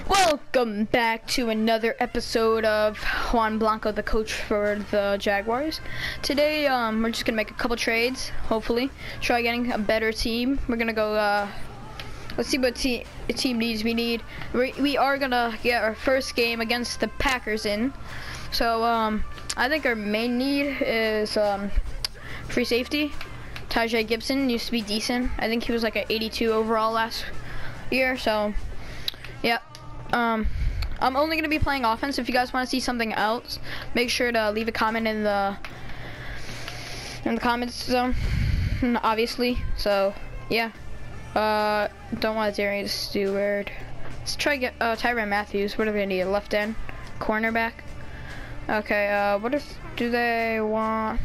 Welcome back to another episode of Juan, Blanco, the coach for the Jaguars. Today, we're just gonna make a couple trades, hopefully. Try getting a better team. We're gonna go, let's see what team needs we need. We are gonna get our first game against the Packers in. So, I think our main need is, free safety. Tajay Gibson used to be decent. I think he was like an 82 overall last year, so, yeah. I'm only gonna be playing offense. If you guys want to see something else, make sure to leave a comment in the comments zone, obviously. So yeah, don't want Darius Stewart. Let's try to get Tyrann Matthews. What are they gonna need? A left end, cornerback. Okay. What if do they want?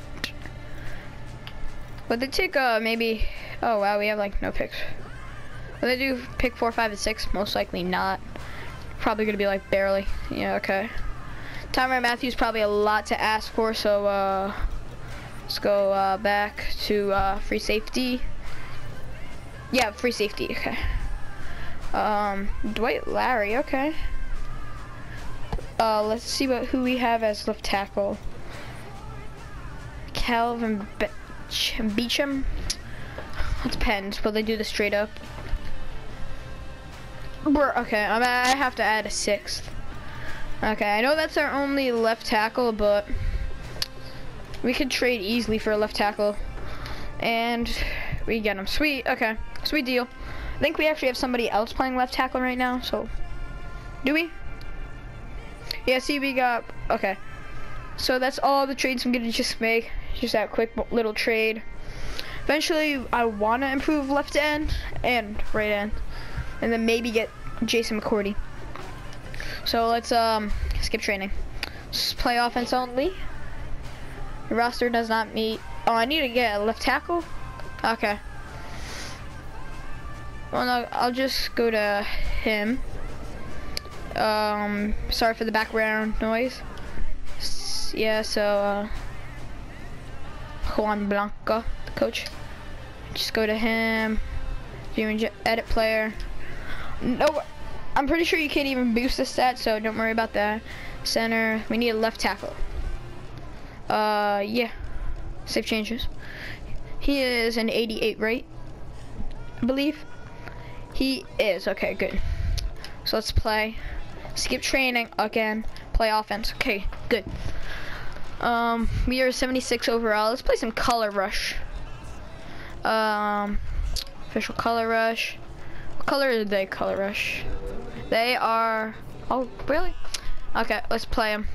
Would they take maybe? Oh wow, we have like no picks. Will they do pick 4, 5, and 6? Most likely not. Probably gonna be like barely. Yeah, okay. Tyrann Matthews probably a lot to ask for, so let's go back to free safety. Yeah, free safety. Okay. Dwight Larry. Okay. Let's see who we have as left tackle. Calvin Beecham. It depends. Will they do this straight up? Okay, I have to add a 6th. Okay, I know that's our only left tackle, but we could trade easily for a left tackle. And we get him. Sweet, okay. Sweet deal. I think we actually have somebody else playing left tackle right now, so. Do we? Yeah, see, we got, okay. So that's all the trades I'm gonna just make. Just that quick little trade. Eventually, I wanna improve left end and right end. And then maybe get Jason McCourty. So let's skip training. Just play offense only. The roster does not meet. Oh, I need to get a left tackle. Okay. Well, no, I'll just go to him. Sorry for the background noise. Yeah, so Juan Blanco, the coach. Just go to him. View edit player. No, I'm pretty sure you can't even boost the stats, so don't worry about that. Center, we need a left tackle. Yeah, save changes. He is an 88, right? I believe. He is, okay, good. So let's play. Skip training again, play offense, okay, good. We are 76 overall. Let's play some color rush. Official color rush. What color are they? Color rush. They are. Oh, really? Okay, let's play them.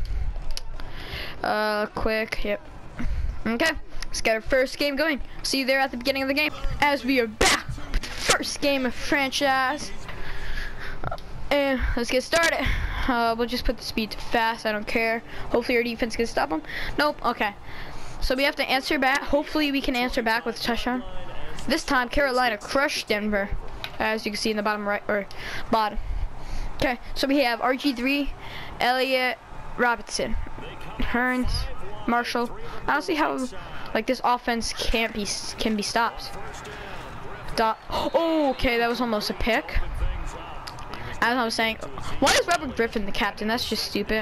Quick. Yep. Okay, let's get our first game going. See you there at the beginning of the game. As we are back with the first game of franchise. And let's get started. We'll just put the speed to fast. I don't care. Hopefully our defense can stop them. Nope. Okay. So we have to answer back. Hopefully we can answer back with a touchdown. This time Carolina crushed Denver, as you can see in the bottom right or bottom. Okay, so we have RG3, Elliott, Robinson, Hearns, Marshall. I don't see how like this offense can be stopped. Oh, okay, that was almost a pick. As I was saying, why is Robert Griffin the captain? That's just stupid.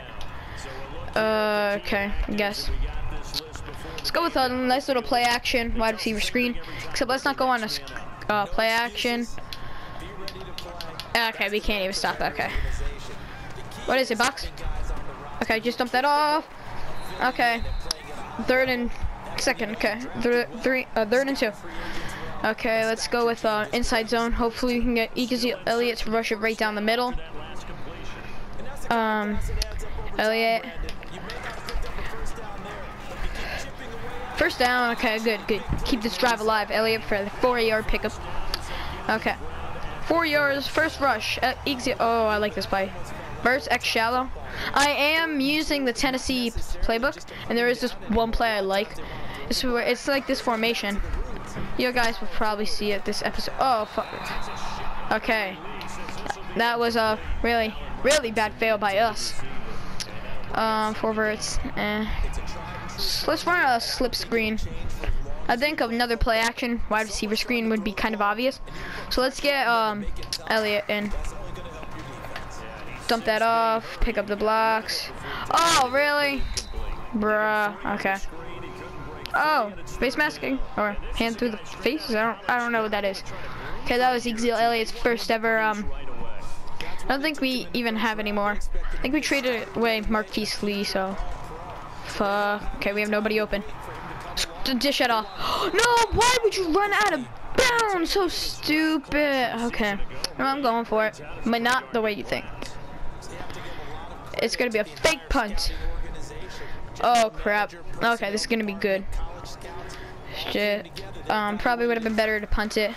Okay, I guess. Let's go with a nice little play action wide receiver screen. Except let's not go on a play action. Okay, we can't even stop. Okay. What is it, box? Okay, just dump that off. Okay. 3rd and 2nd. Okay. Third and 2. Okay, let's go with inside zone. Hopefully we can get Elliott to rush it right down the middle. Elliott. First down. Okay, good. Keep this drive alive. Elliott for the 4-yard pickup. Okay. 4 yards, first rush. Oh, I like this play. Verse X shallow. I am using the Tennessee playbook, and there is this one play I like. It's like this formation. You guys will probably see it this episode. Oh, fuck. Okay. That was a really, really bad fail by us. 4 verts. Let's run a slip screen. I think another play action wide receiver screen would be kind of obvious. So let's get Elliott in. dump that off, pick up the blocks. Oh, really? Bruh, okay. Oh, face masking, or hand through the face? I don't know what that is. Okay, that was Ezekiel Elliott's first ever, I don't think we even have anymore. I think we traded away Marquise Lee, so. Fuck. Okay, we have nobody open. Dish it off. No, why would you run out of bounds? So stupid. Okay, well, I'm going for it, but not the way you think. It's gonna be a fake punt. Oh crap. Okay, this is gonna be good. Shit. Probably would have been better to punt it.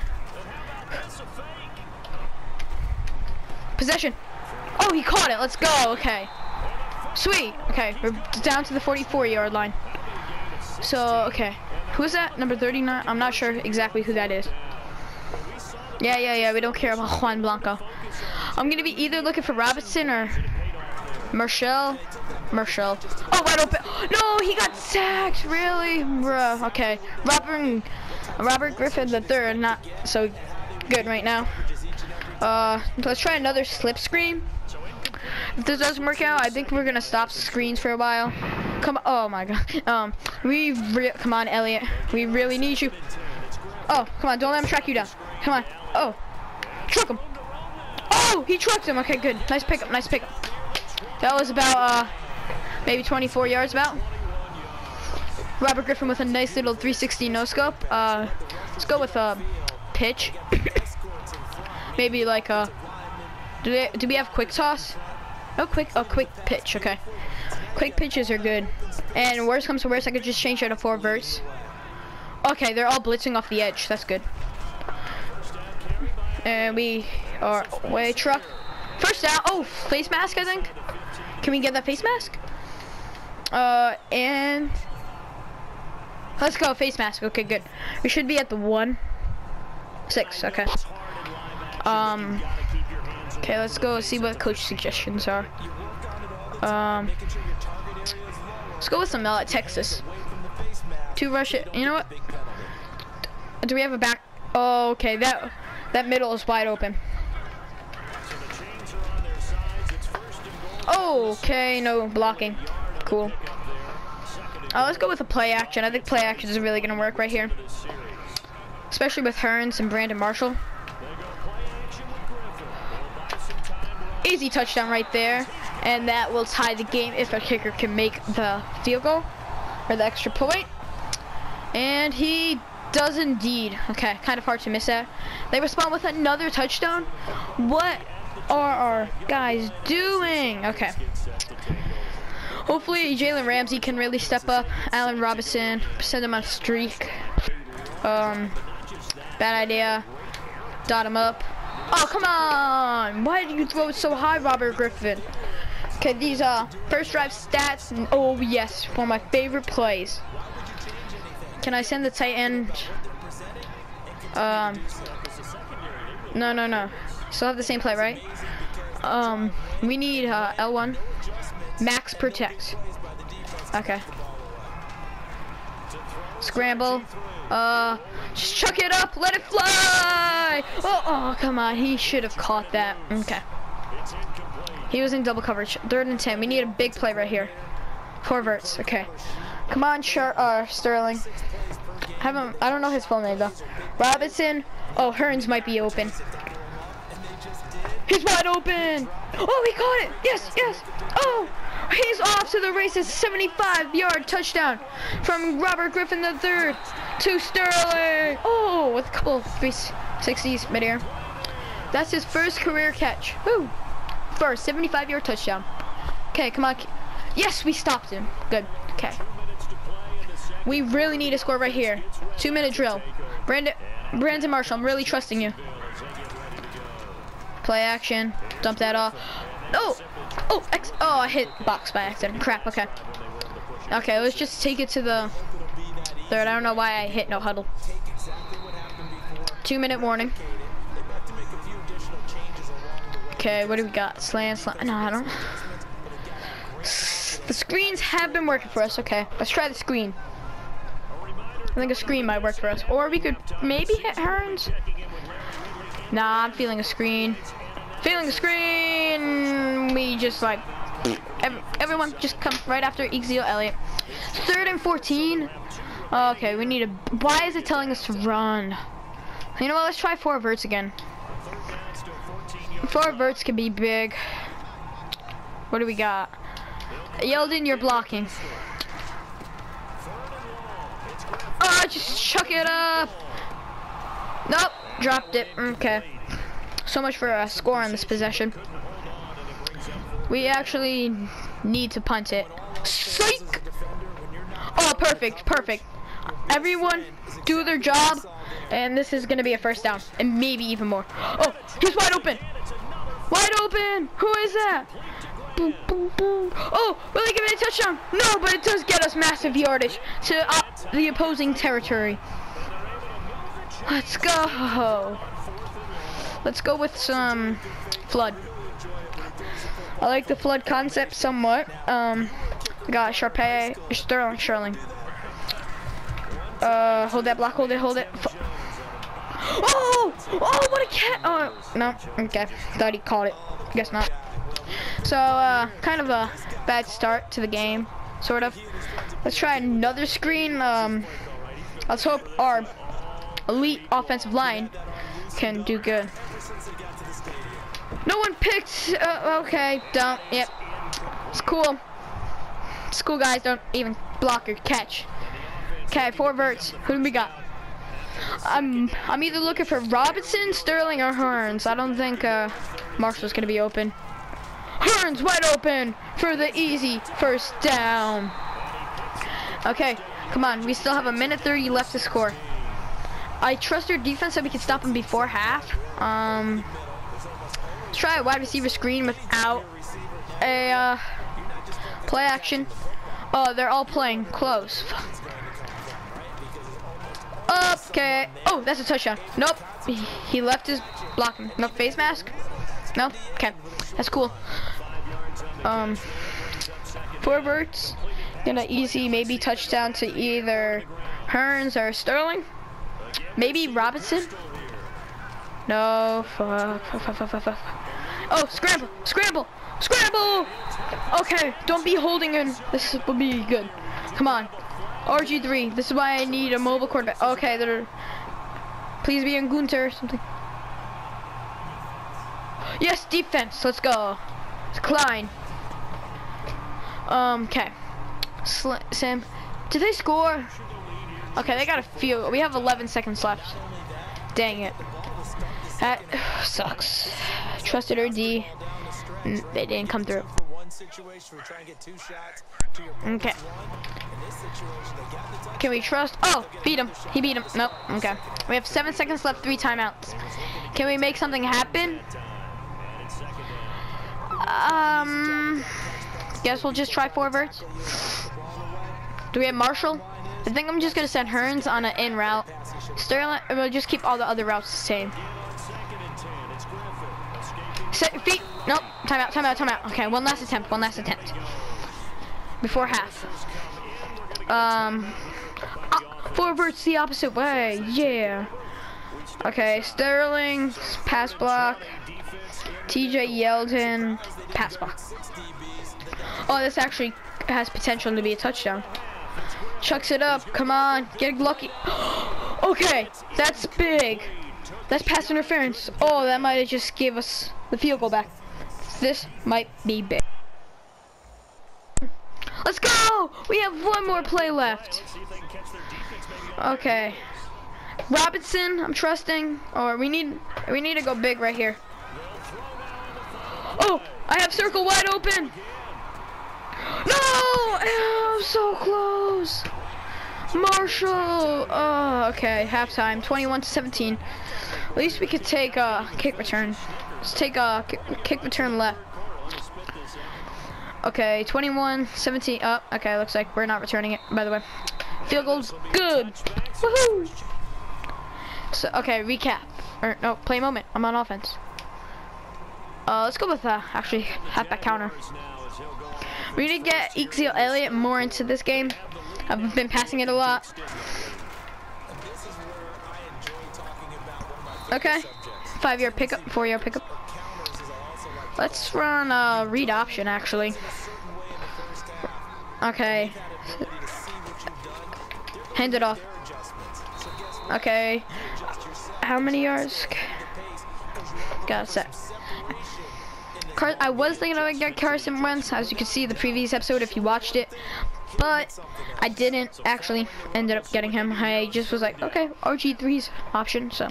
Possession. Oh, he caught it. Let's go. Okay. Sweet. Okay, we're down to the 44-yard line. So, okay. Who's that? Number 39? I'm not sure exactly who that is. Yeah. We don't care about Juan Blanco. I'm gonna be either looking for Robinson or Marshall. Oh, wide open. No, he got sacked. Really? Bruh. Okay. Robert Griffin III, not so good right now. Let's try another slip screen. If this doesn't work out, I think we're gonna stop screens for a while. Come on. Oh my god. Come on, Elliott. We really need you. Oh, come on. Don't let him track you down. Come on. Oh, truck him. Oh, he trucked him. Okay, good. Nice pickup. That was about maybe 24 yards about. Robert Griffin with a nice little 360 no scope. Let's go with pitch. Maybe like do we have quick toss? No, quick pitch. Okay, quick pitches are good. And worst comes to worst, I could just change it to 4 verts. Okay, they're all blitzing off the edge. That's good. And we are away truck. First down. Oh, face mask, I think. Can we get that face mask? And let's go face mask. Okay, good. We should be at the 1-6. Okay. Okay, let's go see what coach suggestions are. Let's go with some Texas. 2 rush it. You know what? Do we have a back? Oh, okay. That middle is wide open. Oh, okay. No blocking. Cool. Let's go with a play action. I think play action is really gonna work right here, especially with Hearns and Brandon Marshall. Easy touchdown right there, and that will tie the game if a kicker can make the field goal or the extra point. And he does indeed. Okay, kind of hard to miss that. They respond with another touchdown. What are our guys doing? Okay. Hopefully Jalen Ramsey can really step up. Allen Robinson, send him on a streak. Bad idea. Dot him up. Oh, come on! Why did you throw it so high, Robert Griffin? Okay, these first drive stats. And, oh yes, one of my favorite plays. Can I send the tight end? No. Still have the same play, right? We need L1. Max protect. Okay. Scramble. Just chuck it up. Let it fly. Oh, come on. He should have caught that. Okay. He was in double coverage. 3rd and 10. We need a big play right here. 4 verts. Okay. Come on, Sterling. I don't know his full name though. Robinson. Oh, Hearns might be open. He's wide open. Oh, he caught it. Yes. Oh, he's off to the races. 75-yard touchdown from Robert Griffin III to Sterling. Oh, with a couple of 360s midair. That's his first career catch. Woo. First 75-yard touchdown. Okay, come on. Yes, we stopped him. Good. Okay. We really need to score right here. 2-minute drill. Brandon Marshall, I'm really trusting you. Play action. Dump that off. Oh, I hit box by accident. Crap. Okay. Okay, let's just take it to the 3rd. I don't know why I hit no huddle. 2-minute warning. Okay, what do we got? Slant. No, I don't. The screens have been working for us. Okay, let's try the screen. I think a screen might work for us. Or we could maybe hit Hearns. Nah, I'm feeling a screen. Feeling a screen. we just like, everyone just come right after Ezekiel Elliott. 3rd and 14. Okay, we need a, why is it telling us to run? You know what, let's try 4 verts again. 4 verts can be big. What do we got? Yeldon, you're blocking. Oh, just chuck it up. Nope, dropped it. Okay. So much for a score on this possession. We actually need to punt it. Psych! Oh, perfect, perfect. Everyone do their job, and this is gonna be a first down, and maybe even more. Oh, he's wide open! Wide open! Who is that? Boom, boom, boom. Oh, will they give it a touchdown? No, but it does get us massive yardage to the opposing territory. Let's go. Let's go with some flood. I like the flood concept somewhat. We got Sharpay, Sterling. Hold that block, hold it. Oh, what a cat! Oh, no, okay. Thought he caught it. Guess not. So, kind of a bad start to the game, sort of. Let's try another screen. Let's hope our elite offensive line can do good. No one picked, okay, don't, yep. It's cool. It's cool, guys, don't even block or catch. Okay, 4 verts. Who do we got? I'm either looking for Robinson, Sterling, or Hearns. I don't think Marshall's gonna be open. Hearns wide open for the easy first down. Okay, come on. We still have 1:30 left to score. I trust our defense that we can stop them before half. Let's try a wide receiver screen without a play action. Oh, they're all playing close. Okay. Oh, that's a touchdown. Nope. He left his blocking. No face mask. No. Okay. That's cool. 4 verts. Gonna easy maybe touchdown to either Hearns or Sterling. Maybe Robinson. No. Fuck. Oh, scramble. Okay. Don't be holding in. This will be good. Come on. RG3, this is why I need a mobile quarterback. Okay, please be in Gunter or something. Yes, defense, let's go. It's Klein. Okay. Sam, did they score? Okay, they got a few. We have 11 seconds left. Dang it. That sucks. Trusted our D. They didn't come through. Okay. Can we trust? Oh, beat him. He beat him. Nope. Okay. We have 7 seconds left, 3 timeouts. Can we make something happen? Guess we'll just try 4 verts. Do we have Marshall? I think I'm just gonna send Hearns on an in route. Sterling, we'll just keep all the other routes the same. Set your feet. Nope. Timeout. Okay, one last attempt. Before half. 4 verts the opposite way. Yeah. Okay, Sterling, pass block. TJ Yeldon, pass block. Oh, this actually has potential to be a touchdown. Chucks it up. Come on, get lucky. Okay, that's big. That's pass interference. Oh, that might have just gave us the field goal back. This might be big. Let's go! We have 1 more play left. Okay. Robinson, I'm trusting. Or we need to go big right here. Oh, I have circle wide open. No! Oh, so close. Marshall. Oh, okay. Halftime. 21-17. At least we could take a kick return. Let's take a kick return left. Okay, 21-17. Oh, okay. Looks like we're not returning it. By the way, field goal's good. Woohoo! So, okay, recap. Or no, play moment. I'm on offense. Let's go with actually halfback counter. We need to get Ezekiel Elliott more into this game. I've been passing it a lot. Okay, 5-yard pickup, 4-yard pickup. Let's run read option actually. Okay. Hand it off. Okay. How many yards? Got a set. I was thinking I would get Carson Wentz, as you can see in the previous episode if you watched it, but I didn't actually ended up getting him. I just was like, okay, RG3's option, so.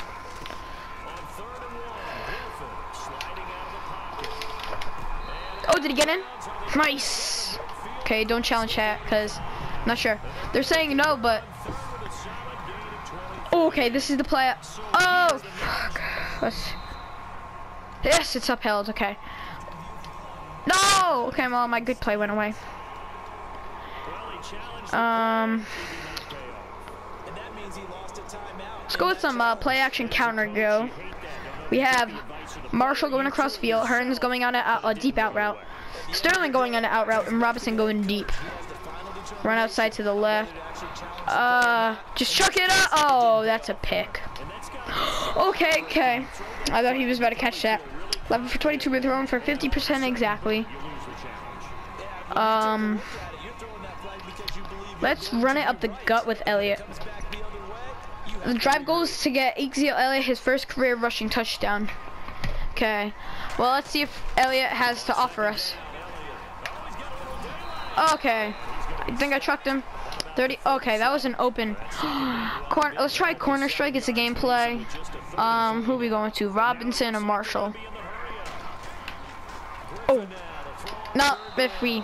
Oh, did he get in? Nice. Okay, don't challenge chat, because I'm not sure. They're saying no, but. Oh, okay, this is the play. Oh, fuck. Yes, it's upheld, okay. No! Okay, well, my good play went away. Let's go with some play action counter go. We have Marshall going across the field, Hearns going on a deep out route, Sterling going on an out route, and Robinson going deep. Run outside to the left. Just chuck it up. Oh, that's a pick. Okay, okay. I thought he was about to catch that. 11 for 22, we're throwing for 50% exactly. Let's run it up the gut with Elliott. The drive goal is to get Ezekiel Elliott his first career rushing touchdown. Okay. Well, let's see if Elliott has to offer us. Okay. I think I trucked him. 30. Okay, that was an open corner. Let's try corner strike. It's a gameplay. Who are we going to? Robinson or Marshall? Oh. Not if we.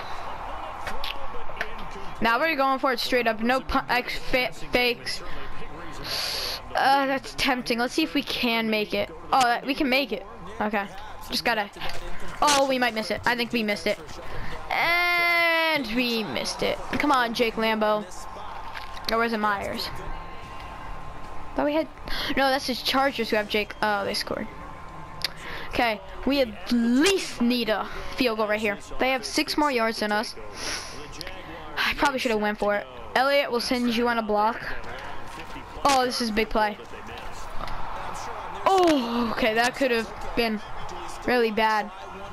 Now we're going for it straight up. No fakes. That's tempting. Let's see if we can make it. Oh, we can make it. Okay. Just gotta. Oh, we might miss it. I think we missed it. And we missed it. Come on, Jake Lambo. Or was it Myers? Thought we had. No, that's his Chargers who have Jake. Oh, they scored. Okay, we at least need a field goal right here. They have 6 more yards than us. I probably should have went for it. Elliott will send you on a block. Oh, this is a big play. Oh, okay, that could have been really bad.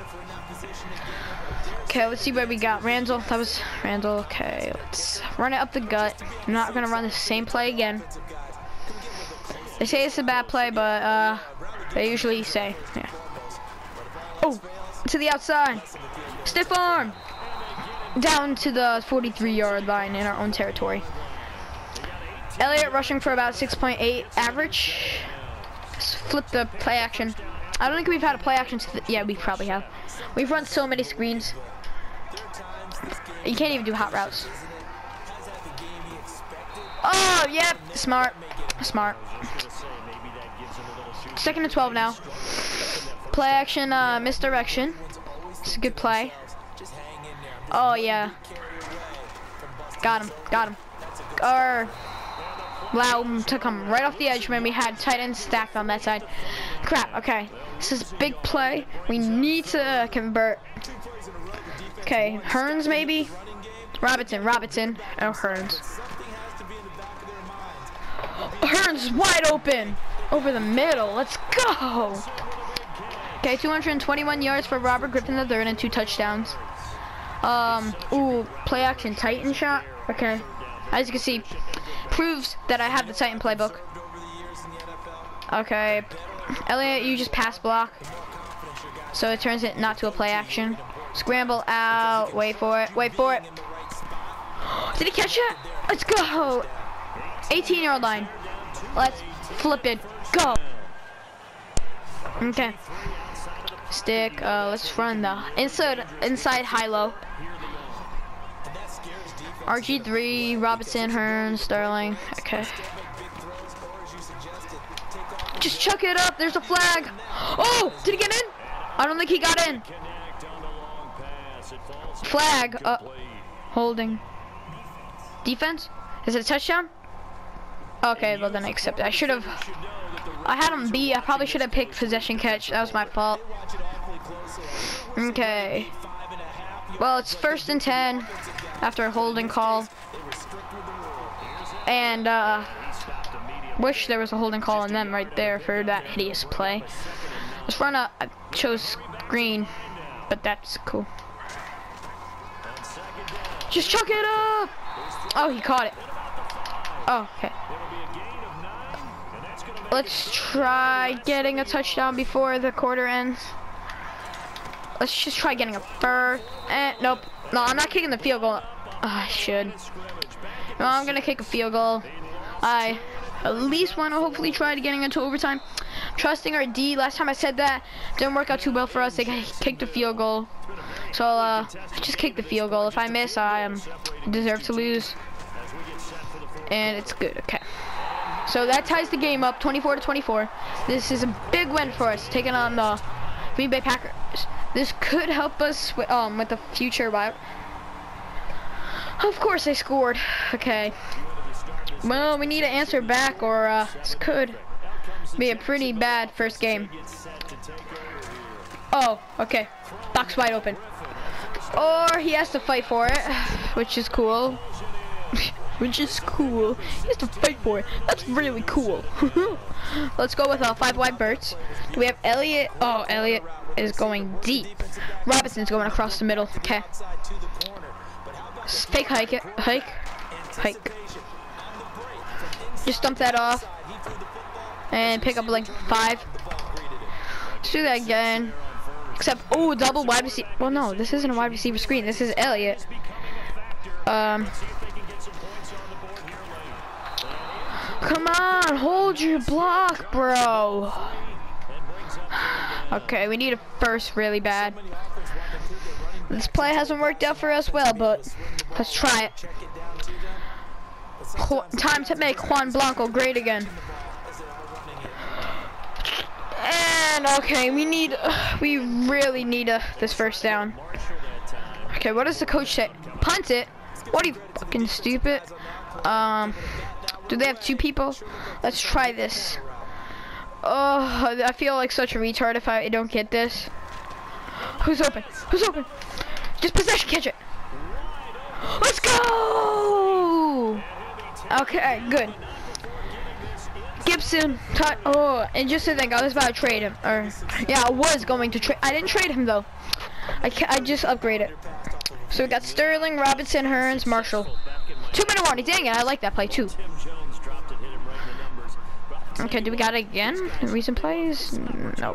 Okay, let's see what we got. Randall, that was Randall. Okay, let's run it up the gut. I'm not gonna run the same play again. They say it's a bad play, but they usually say, yeah. Oh, to the outside. Stiff arm. Down to the 43-yard line in our own territory. Elliott rushing for about 6.8 average. Let's flip the play action. I don't think we've had a play action. Yeah, we probably have. We've run so many screens. You can't even do hot routes. Oh, yep. Smart. Smart. 2nd and 12 now. Play action, misdirection. It's a good play. Oh, yeah. Got him. Got him. Allow him to come right off the edge when we had tight ends stacked on that side. Crap. Okay. This is a big play. We need to convert. Okay. Hearns maybe? Robinson. Oh, Hearns. Hearns wide open. Over the middle. Let's go. Okay, 221 yards for Robert Griffin III and 2 touchdowns. Ooh, play action Titan shot. Okay. As you can see, proves that I have the Titan playbook. Okay. Elliott, you just pass block. So it turns it not to a play action. Scramble out. Wait for it. Wait for it. Did he catch it? Let's go. 18-yard line. Let's flip it. Go. Okay. Stick. Let's run the inside high-low. RG3, Robinson, Hearns, Sterling. Okay. Just chuck it up. There's a flag. Oh, did he get in? I don't think he got in. Flag. Holding. Defense? Is it a touchdown? Okay, well then I accept it. I had him B. I probably should have picked possession catch. That was my fault. Okay. Well, it's 1st and 10 after a holding call. And wish there was a holding call on them right there for that hideous play. Let's run up. I chose screen, but that's cool. Just chuck it up! Oh, he caught it. Oh, okay. Let's try getting a touchdown before the quarter ends. Let's just try getting a first. Nope. No, I'm not kicking the field goal. I should. No, I'm gonna kick a field goal. I at least want to hopefully try to getting into overtime. Trusting our D. Last time I said that, didn't work out too well for us. They kicked the field goal. So just kick the field goal. If I miss, I deserve to lose. And it's good. Okay. So that ties the game up, 24-24. This is a big win for us, taking on the Green Bay Packers. This could help us with the future. Of course, they scored. Okay. Well, we need to answer back, or this could be a pretty bad first game. Oh, okay. Box wide open. Or he has to fight for it, which is cool. Which is cool. He has to fight for it. That's really cool. Let's go with 5 wide berts. Do we have Elliott? Oh, Elliott is going deep. Robinson's going across the middle. Okay. Fake hike it. Hike. Just dump that off. And pick up like 5. Let's do that again. Except, oh, double wide receiver. Well, no, this isn't a wide receiver screen. This is Elliott. Come on, hold your block, bro. Okay, we need a first really bad. This play hasn't worked out for us well, but let's try it. Time to make Juan Blanco great again. And okay, we really need this first down. Okay, what does the coach say? Punt it? What are you, fucking stupid? Do they have 2 people? Let's try this. Oh, I feel like such a retard if I don't get this. Who's open? Who's open? Just possession, catch it. Let's go! Okay, good. Gibson, oh, and just to think, I was about to trade him. Yeah, I was going to trade. I didn't trade him though. I just upgraded. So we got Sterling, Robinson, Hearns, Marshall. 2-minute warning. Dang it, I like that play too. Okay, do we got it again? Recent plays? No.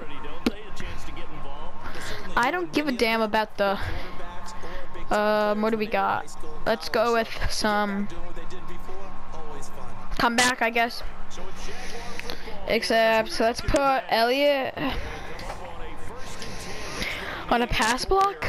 I don't give a damn about the. What do we got? Let's go with some comeback, I guess. Except, let's put Elliott on a pass block.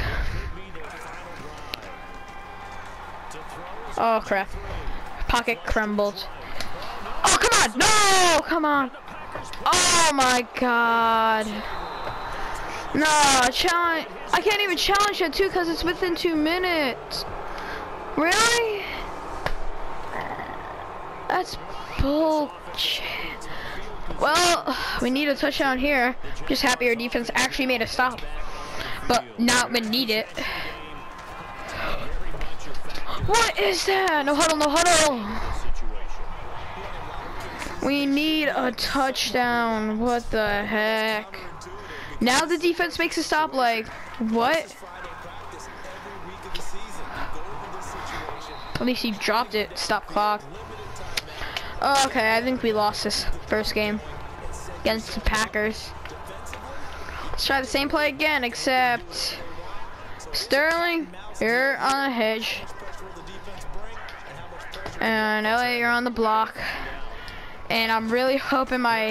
Oh crap! Pocket crumbled. Oh come on! No! Come on! Oh my God! No, challenge. I can't even challenge it too because it's within 2 minutes. Really? That's bullshit. Well, we need a touchdown here. Just happy our defense actually made a stop, but not when needed. What is that? No huddle, no huddle. We need a touchdown. What the heck? Now the defense makes a stop, like, what? At least he dropped it. Stop clock. Okay, I think we lost this first game against the Packers. Let's try the same play again, except Sterling, you're on the hedge. And LA, you're on the block. And I'm really hoping my...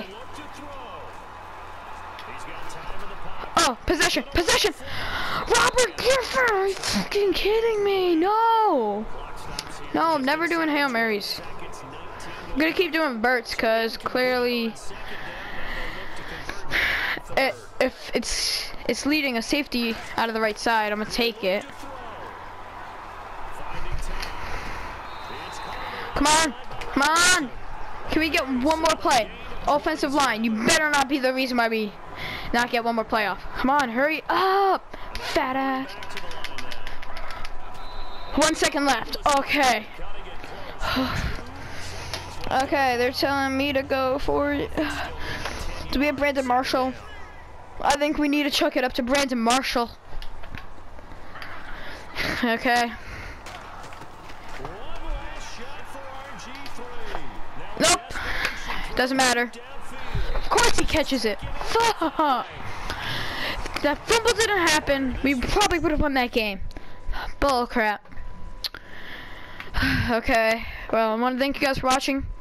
Oh, possession, possession! Robert Gifford, are you fucking kidding me? No! No, I'm never doing Hail Marys. I'm gonna keep doing Berts, cause clearly... if it's leading a safety out of the right side, I'm gonna take it. Come on, come on! Can we get one more play? Offensive line, you better not be the reason why we not get one more play off. Come on, hurry up, fat ass. 1 second left. Okay. Okay, they're telling me to go for it. Do we have Brandon Marshall? I think we need to chuck it up to Brandon Marshall. Okay. Nope. Doesn't matter. Of course he catches it. Fuck. That fumble didn't happen. We probably would have won that game. Bull crap. Okay. Well, I want to thank you guys for watching.